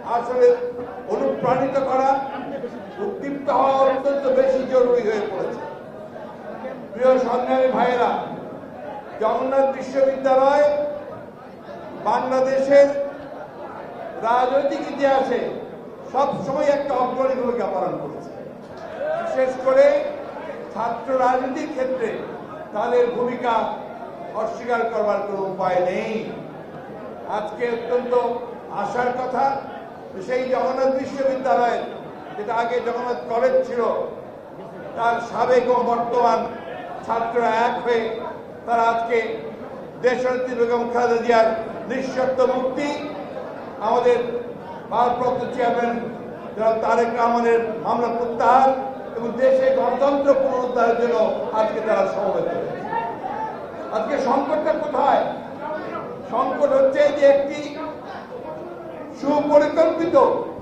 আসলে অনুপ্রাণিত করা, উদ্দীপ্ত হওয়া অত্যন্ত বেশি জরুরি হয়ে পড়েছে। প্রিয় সংগ্রামী ভাইয়েরা, জগন্নাথ বিশ্ববিদ্যালয় বাংলাদেশের রাজনৈতিক ইতিহাসে সবসময় একটা অগ্রণী ভূমিকা পালন করেছে। বিশেষ করে ছাত্র রাজনীতির ক্ষেত্রে তাদের ভূমিকা অস্বীকার করবার কোনো উপায় নেই। আজকে অত্যন্ত আশার কথা, সেই জগন্নাথ বিশ্ববিদ্যালয়ের, যেটা আগে জগন্নাথ কলেজ ছিল, তার সাবেক ও বর্তমান ছাত্ররা এক হয়ে তারা আজকে দেশনেত্রী বেগম খালেদা জিয়ার নিঃশর্ত মুক্তি, আমাদের ভারপ্রাপ্ত চেয়ারম্যান জনাব তারেক রহমানের মামলা প্রত্যাহার এবং দেশে গণতন্ত্র পুনরুদ্ধারের জন্য আজকে তারা সমবেত হয়েছে। আজকে সংকটটা কোথায়? সংকট হচ্ছে যে একটি সুপরিকল্পিত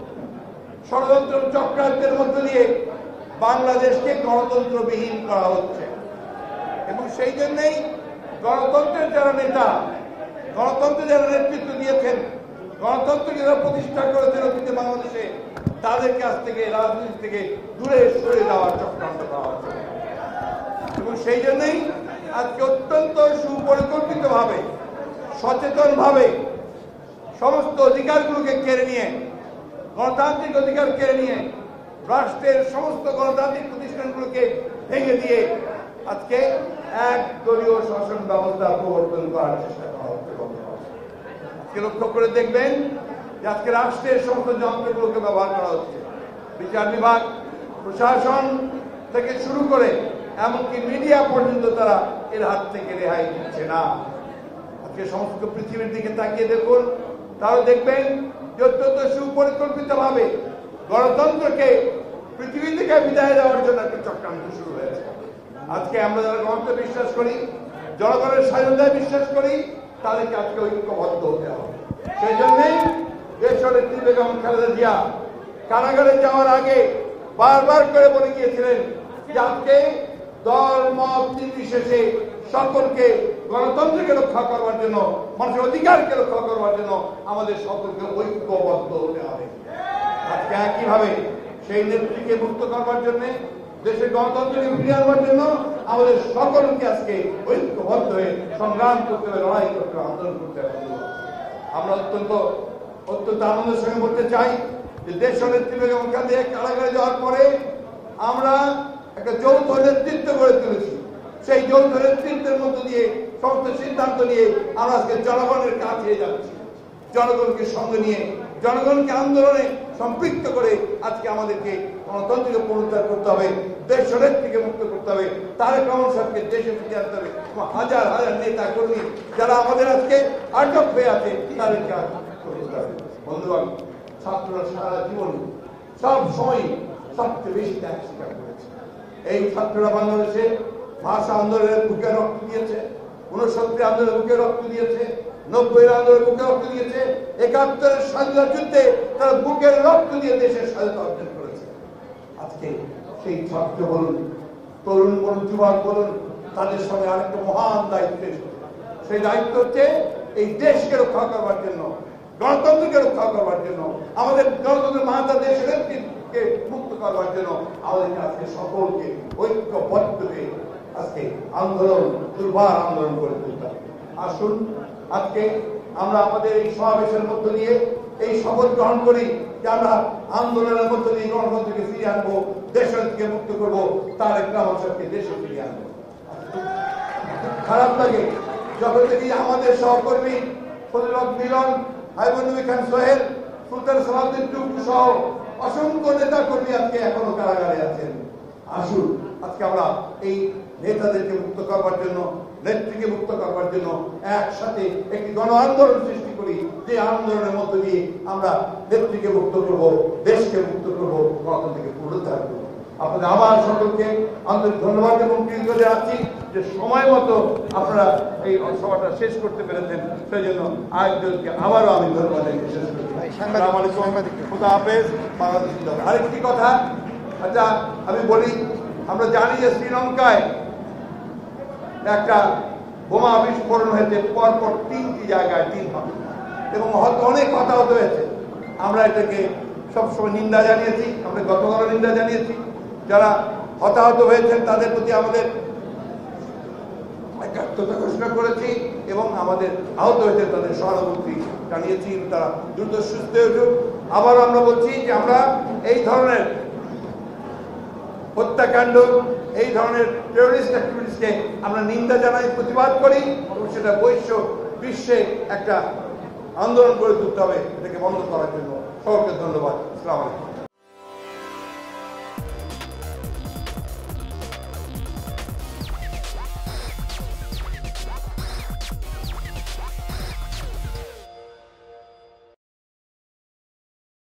ষড়যন্ত্র চক্রান্তের মধ্য দিয়ে বাংলাদেশকে গণতন্ত্রবিহীন করা হচ্ছে এবং সেই জন্যই গণতন্ত্রের যারা নেতা, গণতন্ত্রের যারা নেতৃত্ব দিয়েছেন, গণতন্ত্রকে যারা প্রতিষ্ঠা করেছেন অতীতে বাংলাদেশে, তাদের কাছ থেকে রাজনীতি থেকে দূরে সরে যাওয়ার চক্রান্ত করা হচ্ছে এবং সেই জন্যই আজকে অত্যন্ত সুপরিকল্পিতভাবে, সচেতনভাবে সমস্ত অধিকারগুলোকে কেড়ে নিয়ে, গণতান্ত্রিক অধিকার কেড়ে নিয়ে রাষ্ট্রের সমস্ত গণতান্ত্রিক প্রতিষ্ঠানগুলোকে ভেঙে দিয়ে আজকে এক দলীয় শাসন ব্যবস্থা প্রবর্তন করার চেষ্টা করা হচ্ছে। আজকে লক্ষ্য করে দেখবেন যে আজকে রাষ্ট্রের সমস্ত যন্ত্রগুলোকে ব্যবহার করা হচ্ছে। বিচার বিভাগ, প্রশাসন থেকে শুরু করে এমনকি মিডিয়া পর্যন্ত তারা এর হাত থেকে রেহাই দিচ্ছে না। আজকে সমস্ত পৃথিবীর দিকে তাকিয়ে দেখুন, তারা দেখবেন যে অত্যন্ত সুপরিকল্পিতভাবে গণতন্ত্রকে পৃথিবী থেকে বিদায় দেওয়ার জন্য একটা চক্রান্ত শুরু হয়েছে। আজকে আমরা যারা গণতন্ত্রে বিশ্বাস করি, জনগণের স্বাধীনতায় বিশ্বাস করি, তাদেরকে আজকে ঐক্যবদ্ধ হতে হবে। সেই জন্যই দেশনেত্রী বেগম খালেদা জিয়া কারাগারে যাওয়ার আগে বারবার করে বলে গিয়েছিলেন যে আজকে দল মত নির্বিশেষে সকলকে গণতন্ত্রকে রক্ষা করবার জন্য, মানুষের অধিকারকে রক্ষা করবার জন্য আমাদের সকলকে ঐক্যবদ্ধ হতে হবে। আজকে একইভাবে সেই নেত্রীকে মুক্ত করবার জন্য, দেশের গণতন্ত্রকে ফিরিয়ে আনবার জন্য আমাদের সকলকে আজকে ঐক্যবদ্ধ হয়ে সংগ্রাম করতে হবে, লড়াই করতে হবে, আন্দোলন করতে হবে। আমরা অত্যন্ত আনন্দের সঙ্গে বলতে চাই যে দেশনেত্রী বেগম খালেদা জিয়া কারাগারে যাওয়ার পরে আমরা একটা যৌথ নেতৃত্ব গড়ে তুলেছি। সেই যৌথ নেতৃত্বের মধ্য দিয়ে সমস্ত সিদ্ধান্ত নিয়ে আমরা আজকে জনগণের কাছে যাচ্ছি। জনগণকে সঙ্গে নিয়ে, জনগণকে আন্দোলনে সম্পৃক্ত করে আজকে আমাদেরকে গণতন্ত্রকে পুনরুদ্ধার করতে হবে, দেশনেত্রীকে মুক্ত করতে হবে, তারেক রহমান সাহেবকে দেশে ফিরিয়ে আনতে হবে। হাজার হাজার নেতা কর্মী যারা আমাদের আজকে আটক হয়ে আছে তাদেরকে করতে হবে। বন্ধুগণ, ছাত্ররা সারা জীবন সব সময় সবচেয়ে বেশি ত্যাগ স্বীকার করেছে। এই ছাত্ররা বাংলাদেশে ভাষা আন্দোলনের বুকে রক্ত দিয়েছে, ৬৯ আন্দোলনের বুকে রক্ত দিয়েছে, ৯০ আন্দোলনের বুকে রক্ত দিয়েছে, ৭১ স্বাধীনতা যুদ্ধে তারা বুকের রক্ত দিয়ে দেশের স্বাধীনতা অর্জন করেছে। আজকে সেই ছাত্র বলুন, তরুণ বলুন, যুবক বলুন, তাদের সঙ্গে আরেকটা মহান দায়িত্ব এসেছে। সেই দায়িত্ব হচ্ছে এই দেশকে রক্ষা করবার জন্য, গণতন্ত্রকে রক্ষা করবার জন্য, আমাদের গণতন্ত্রের মাতা দেশের কে মুক্ত করবার জন্য আমাদেরকে আজকে সকলকে ঐক্যবদ্ধ হয়ে আজকে আন্দোলন, দুর্বার আন্দোলন করে তুলতে হবে। আসুন আজকে আমরা আমাদের এই সমাবেশের মধ্য দিয়ে এই শপথ গ্রহণ করি যে আমরা আন্দোলনের মধ্য দিয়ে গণতন্ত্রকে ফিরিয়ে আনবো, দেশকে মুক্ত করবো, তারেক রহমান সাহেবকে দেশে ফিরিয়ে আনবো। খারাপ লাগে যখন দেখি আমাদের সহকর্মী ফজলত মিলন, হাইবুল খান সোহেল, সুলতান সালাউদ্দিন টুকু সহ অসংখ্য নেতা কর্মী আজকে এখনো কারাগারে আছেন। আসুন আজকে আমরা এই নেতাদেরকে মুক্ত করবার জন্য, নেত্রীকে মুক্ত করবার জন্য একসাথে একটি গণ আন্দোলন সৃষ্টি করি, যে আন্দোলনের মধ্য দিয়ে আমরা নেত্রীকে মুক্ত করব, দেশকে মুক্ত করব, গণতন্ত্রকে পুনরুদ্ধার করব। আপনাদের আবার সকলকে আন্তরিক ধন্যবাদ এবং কৃতজ্ঞতা জানাচ্ছি যে সময় মতো আপনারা এই সভাটা শেষ করতে পেরেছেন। সেই জন্য আয়োজনকে আবারও আমি ধন্যবাদ শেষ করছি। খুদা হাফেজ। বাংলাদেশ। আরেকটি কথা, আচ্ছা আমি বলি, আমরা জানি যে শ্রীলঙ্কায় একটা বোমা বিস্ফোরণ হয়েছে পরপর ৩টি জায়গায় ৩ ভাবে, এবং অনেক হতাহত হয়েছে। আমরা এটাকে সবসময় নিন্দা জানিয়েছি, আমরা গতকালও নিন্দা জানিয়েছি। যারা হতাহত হয়েছেন তাদের প্রতি আমাদের একাত্মতা ঘোষণা করেছি এবং আমাদের আহত হয়েছে তাদের সহানুভূতি জানিয়েছি, তারা দ্রুত সুস্থ হয়ে উঠুক। আবার আমরা বলছি যে আমরা এই ধরনের হত্যাকাণ্ড, এই ধরনের টেরোরিস্ট অ্যাক্টিভিটিসকে আমরা নিন্দা জানাই, প্রতিবাদ করি এবং সেটা বিশ্বে একটা আন্দোলন করে তুলতে হবে এটাকে বন্ধ করার জন্য। সকলকে ধন্যবাদ। আসসালামু আলাইকুম।